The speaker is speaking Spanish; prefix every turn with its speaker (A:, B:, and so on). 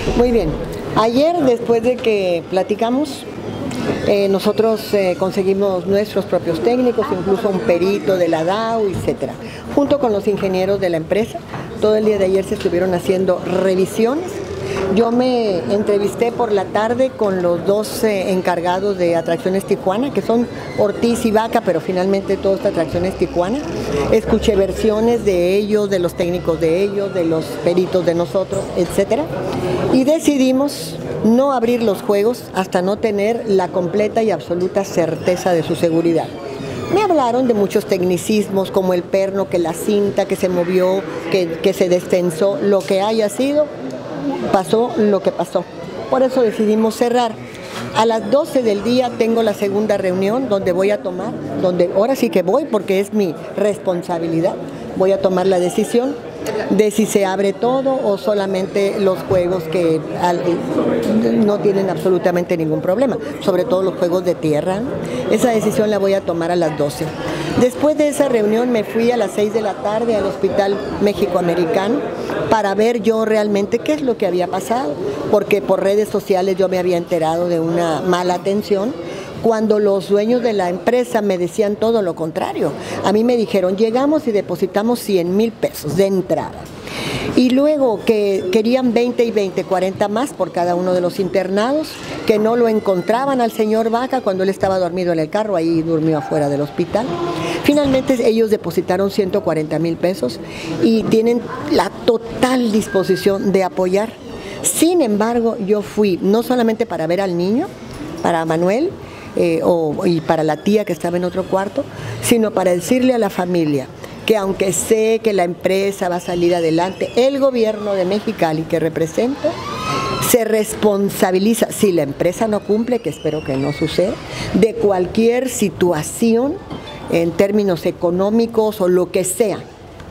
A: Muy bien. Ayer, después de que platicamos, nosotros conseguimos nuestros propios técnicos, incluso un perito de la DAO, etcétera, junto con los ingenieros de la empresa. Todo el día de ayer se estuvieron haciendo revisiones. Yo me entrevisté por la tarde con los dos encargados de Atracciones Tijuana, que son Ortiz y Vaca, pero finalmente todo está Atracciones Tijuana. Escuché versiones de ellos, de los técnicos de ellos, de los peritos de nosotros, etcétera. Y decidimos no abrir los juegos hasta no tener la completa y absoluta certeza de su seguridad. Me hablaron de muchos tecnicismos, como el perno, que la cinta que se movió, que se destensó, lo que haya sido. Pasó lo que pasó. Por eso decidimos cerrar. A las 12 del día tengo la segunda reunión donde voy a tomar, donde ahora sí que voy porque es mi responsabilidad. Voy a tomar la decisión de si se abre todo o solamente los juegos que no tienen absolutamente ningún problema, sobre todo los juegos de tierra. Esa decisión la voy a tomar a las 12. Después de esa reunión me fui a las 6 de la tarde al Hospital México-Americano para ver yo realmente qué es lo que había pasado, porque por redes sociales yo me había enterado de una mala atención, cuando los dueños de la empresa me decían todo lo contrario. A mí me dijeron, llegamos y depositamos 100,000 pesos de entrada. Y luego que querían 20 y 20, 40 más por cada uno de los internados, que no lo encontraban al señor Vaca cuando él estaba dormido en el carro, ahí durmió afuera del hospital. Finalmente ellos depositaron 140,000 pesos y tienen la total disposición de apoyar. Sin embargo, yo fui no solamente para ver al niño, para Manuel, y para la tía que estaba en otro cuarto, sino para decirle a la familia que aunque sé que la empresa va a salir adelante, el gobierno de Mexicali que represento se responsabiliza, si la empresa no cumple, que espero que no suceda, de cualquier situación en términos económicos o lo que sea